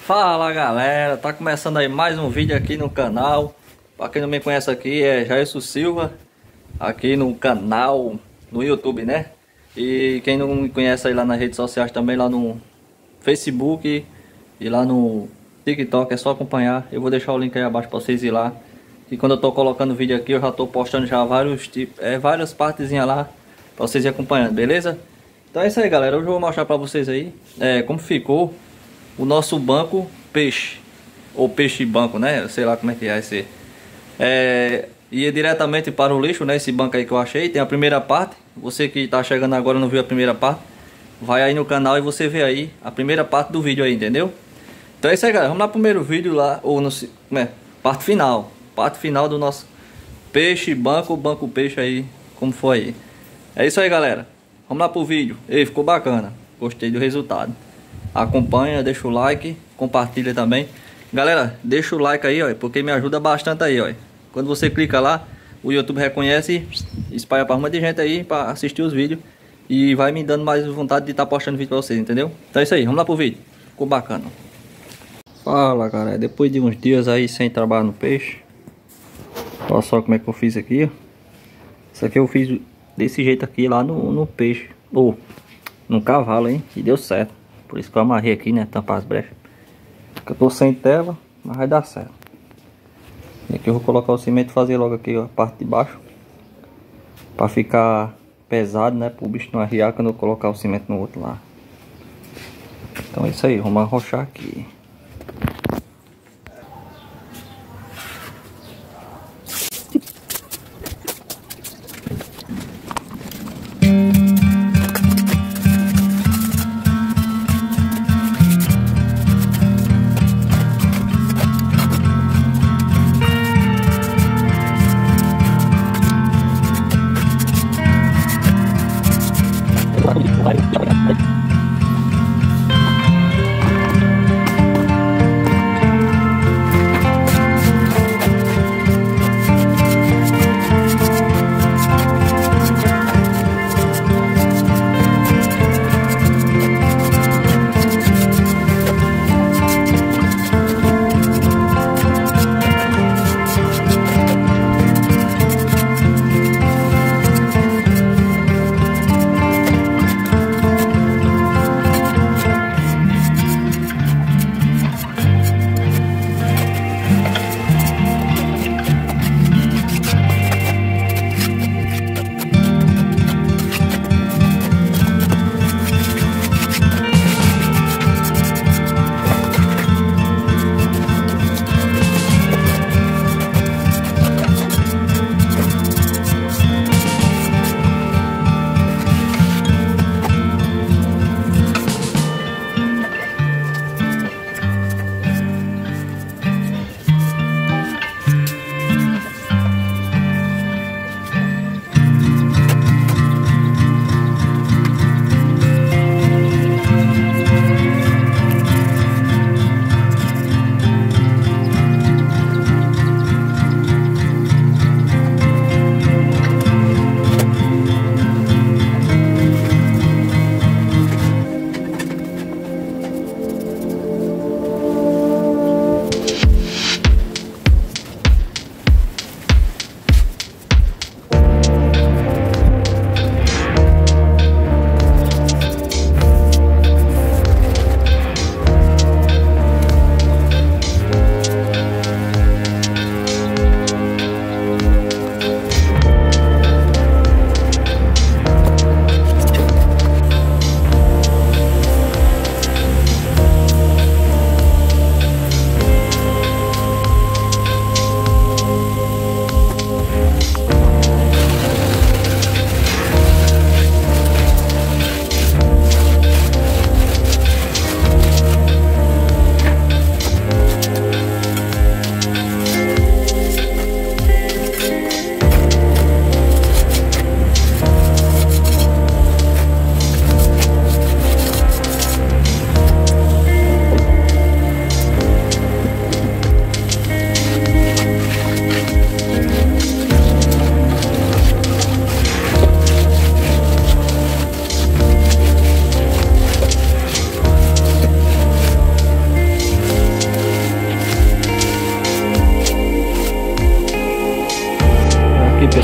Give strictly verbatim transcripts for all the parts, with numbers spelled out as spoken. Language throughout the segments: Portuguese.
Fala galera, tá começando aí mais um vídeo aqui no canal. Pra quem não me conhece aqui, é Jailson Silva, aqui no canal, no YouTube, né? E quem não me conhece aí lá nas redes sociais também, lá no Facebook e lá no TikTok, é só acompanhar. Eu vou deixar o link aí abaixo pra vocês ir lá. E quando eu tô colocando vídeo aqui, eu já tô postando já vários tipos, é, várias partezinhas lá pra vocês ir acompanhando, beleza? Então é isso aí galera, hoje eu vou mostrar pra vocês aí é, como ficou o nosso banco peixe, ou peixe banco, né? Sei lá como é que vai ser. É, ia diretamente para o lixo, né? Esse banco aí que eu achei. Tem a primeira parte. Você que tá chegando agora e não viu a primeira parte, vai aí no canal e você vê aí a primeira parte do vídeo aí, entendeu? Então é isso aí galera, vamos lá pro primeiro vídeo lá, ou no, né? Parte final. Parte final do nosso peixe banco, banco peixe aí, como foi aí. É isso aí galera, vamos lá pro vídeo. Ei, ficou bacana, gostei do resultado. Acompanha, deixa o like, compartilha também. Galera, deixa o like aí, ó, porque me ajuda bastante aí, ó. Quando você clica lá, o YouTube reconhece e espalha para uma de gente aí para assistir os vídeos. E vai me dando mais vontade de estar tá postando vídeo para vocês, entendeu? Então é isso aí, vamos lá pro vídeo. Ficou bacana. Fala, galera, depois de uns dias aí sem trabalhar no peixe. Olha só como é que eu fiz aqui, ó. Isso aqui eu fiz desse jeito aqui lá no, no peixe. Ou no cavalo, hein? E deu certo. Por isso que eu amarrei aqui, né? Tampar as brechas. Porque eu tô sem tela, mas vai dar certo. E aqui eu vou colocar o cimento e fazer logo aqui ó, a parte de baixo. Pra ficar pesado, né? Pro bicho não arriar quando eu colocar o cimento no outro lá. Então é isso aí, vamos arrochar aqui.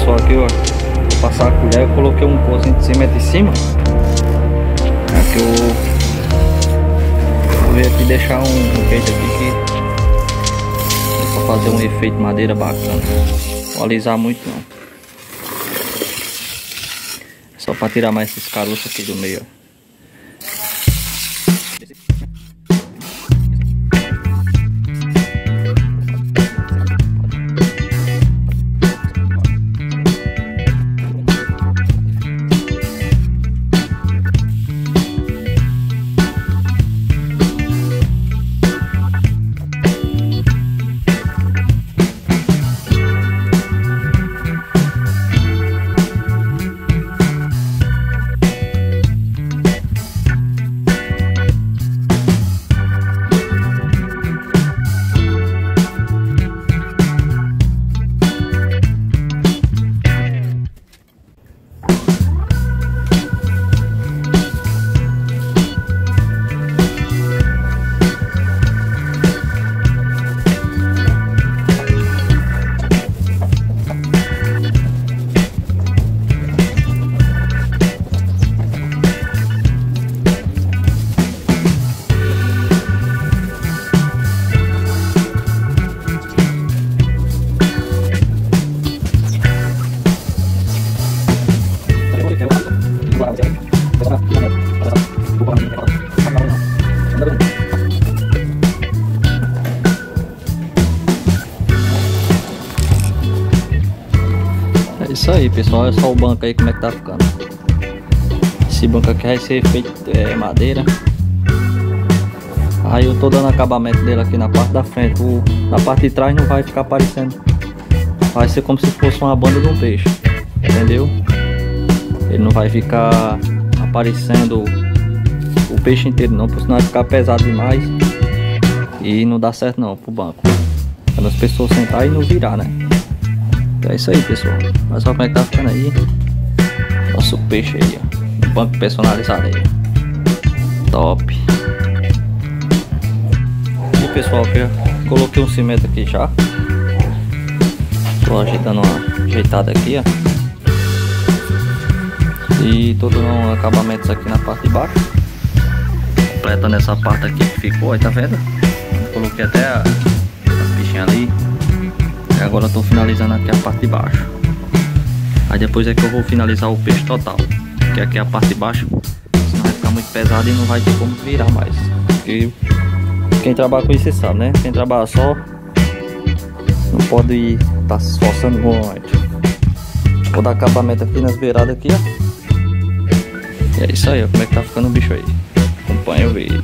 pessoal, aqui ó, vou passar a colher, eu coloquei um cozinho de cimento em cima. Aqui eu vou ver aqui, deixar um, um jeito aqui que pra fazer um efeito madeira bacana. Não vou alisar muito não. Só para tirar mais esses caroços aqui do meio. É isso aí, pessoal, olha só o banco aí como é que tá ficando. Esse banco aqui vai ser feito é, madeira. Aí eu tô dando acabamento dele aqui na parte da frente. O, na parte de trás não vai ficar aparecendo. Vai ser como se fosse uma banda de um peixe, entendeu? Ele não vai ficar aparecendo o peixe inteiro não, porque senão vai ficar pesado demais e não dá certo não pro banco. Quando as pessoas sentar e não virar, né? Então é isso aí, pessoal. Olha só como é que tá ficando aí nosso peixe aí, ó. Um banco personalizado aí. Top. E pessoal, aqui, ó, coloquei um cimento aqui já. Tô ajeitando uma ajeitada aqui, ó. E tô dando um acabamentos aqui na parte de baixo. Completando essa parte aqui que ficou, aí tá vendo? Coloquei até a, as bichinhas ali. E agora eu tô finalizando aqui a parte de baixo. Aí depois é que eu vou finalizar o peixe total. Que aqui é a parte de baixo, senão vai ficar muito pesado e não vai ter como virar mais. Porque quem trabalha com isso sabe, né? Quem trabalha só não pode ir tá se esforçando muito. Vou dar acabamento aqui nas beiradas aqui, ó. E é isso aí, ó, como é que tá ficando o bicho aí. Acompanha o vídeo.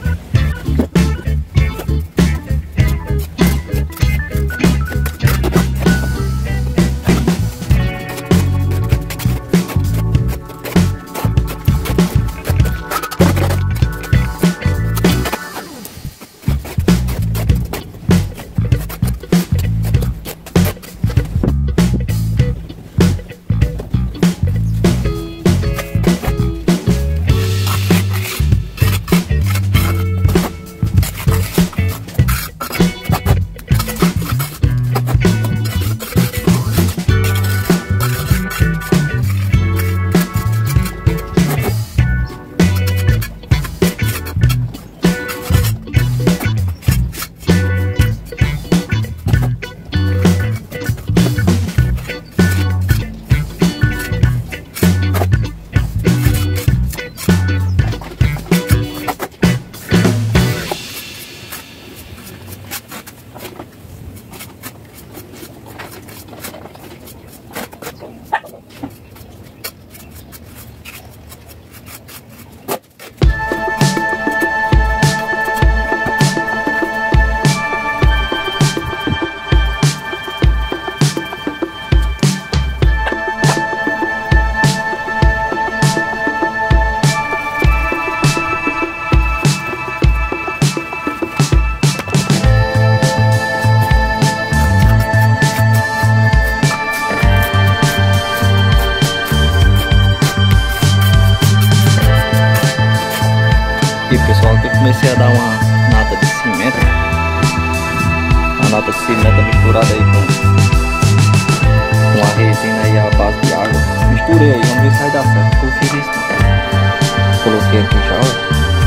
Aqui, pessoal, aqui eu comecei a dar uma nata de cimento. Uma nata de cimento misturada aí com, com resina aí a base de água. Misturei aí, vamos ver se vai dar certo. Eu fiz isso. Coloquei aqui já, ó.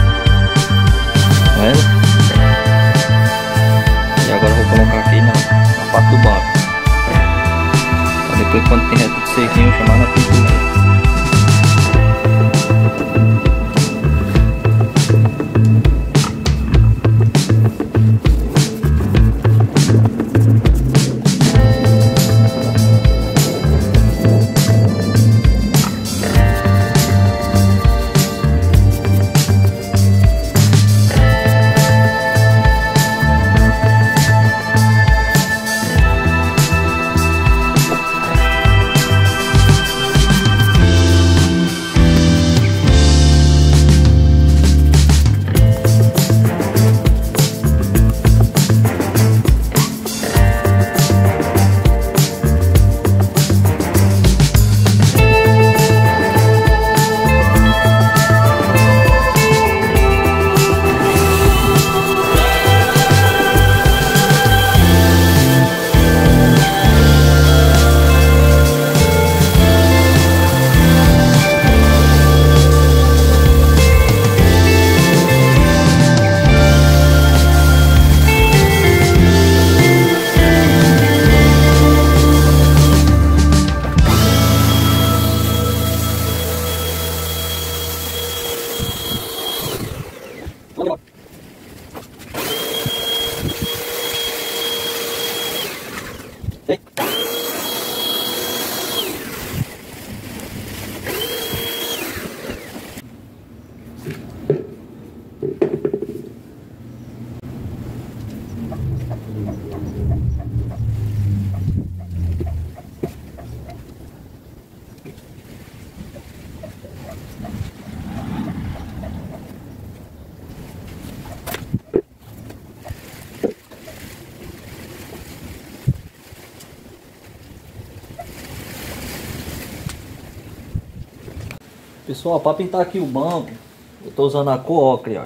Tá vendo? E agora eu vou colocar aqui na, na parte do banco. Pra depois, quando tiver tudo certinho, chamar na pintura. Pessoal, para pintar aqui o banco, eu tô usando a cor ocre, ó.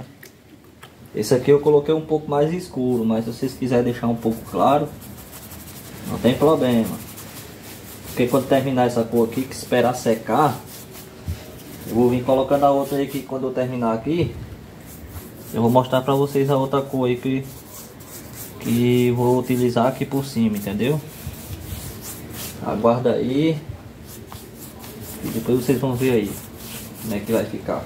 Esse aqui eu coloquei um pouco mais escuro, mas se vocês quiserem deixar um pouco claro, não tem problema. Porque quando terminar essa cor aqui, que esperar secar, eu vou vir colocando a outra aí, que quando eu terminar aqui, eu vou mostrar pra vocês a outra cor aí que, que vou utilizar aqui por cima, entendeu? Aguarda aí e depois vocês vão ver aí como é que vai ficar.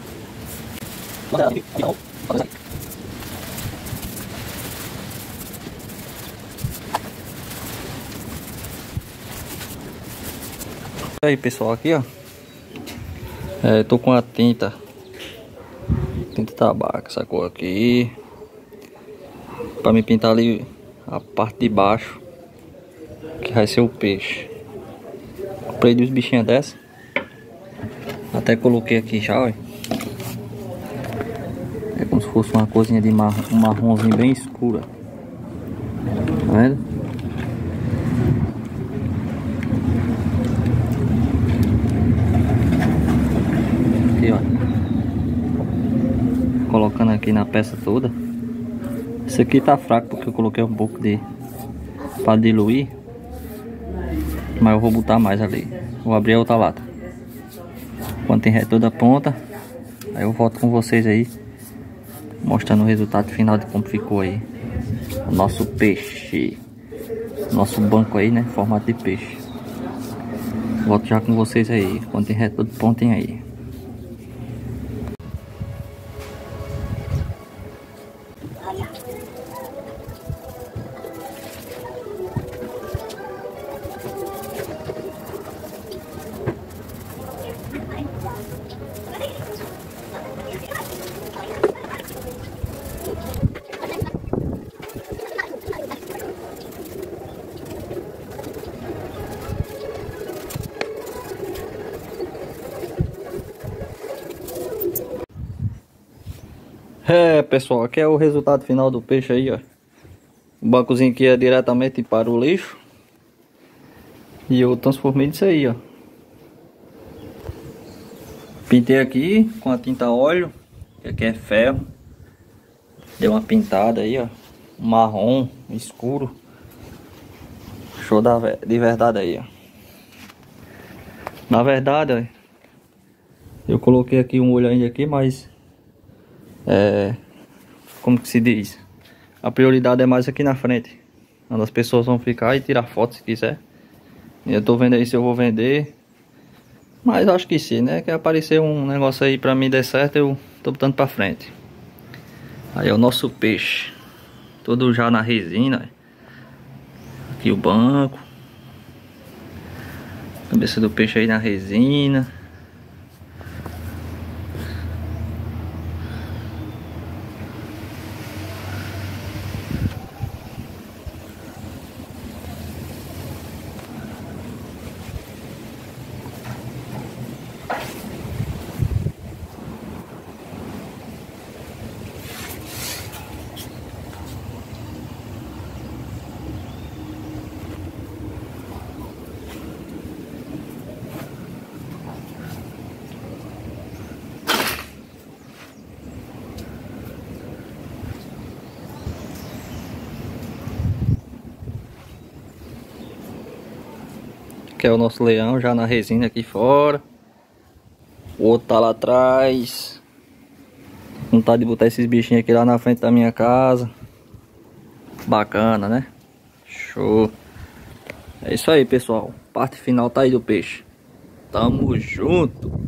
Aí pessoal, aqui ó, é, tô com a tinta tinta tabaco, essa cor aqui, para me pintar ali a parte de baixo, que vai ser o peixe. Comprei duas bichinhas dessa, até coloquei aqui já, ó. É como se fosse uma coisinha de marrom, um marronzinho bem escura, tá vendo? Aqui ó, colocando aqui na peça toda. Esse aqui tá fraco porque eu coloquei um pouco de para diluir, mas eu vou botar mais ali. Vou abrir a outra lata. Quando tem toda a ponta, aí eu volto com vocês aí, mostrando o resultado final de como ficou aí o nosso peixe, nosso banco aí, né, formato de peixe. Volto já com vocês aí, quando tem todo ponto aí. É pessoal, aqui é o resultado final do peixe aí, ó. O bancozinho aqui é diretamente para o lixo. E eu transformei nisso aí, ó. Pintei aqui com a tinta óleo, que aqui é ferro. Deu uma pintada aí, ó, marrom escuro. Show da, de verdade aí, ó. Na verdade, ó, eu coloquei aqui um olho ainda aqui, mas é, como que se diz? A prioridade é mais aqui na frente, onde as pessoas vão ficar e tirar foto se quiser. E eu tô vendo aí se eu vou vender, mas acho que sim, né? Que aparecer um negócio aí pra mim der certo, eu tô botando pra frente. Aí é o nosso peixe, todo já na resina. Aqui o banco, cabeça do peixe aí na resina. Que é o nosso leão já na resina aqui fora. O outro tá lá atrás. Vontade de botar esses bichinhos aqui lá na frente da minha casa. Bacana, né? Show. É isso aí, pessoal. Parte final tá aí do peixe. Tamo junto.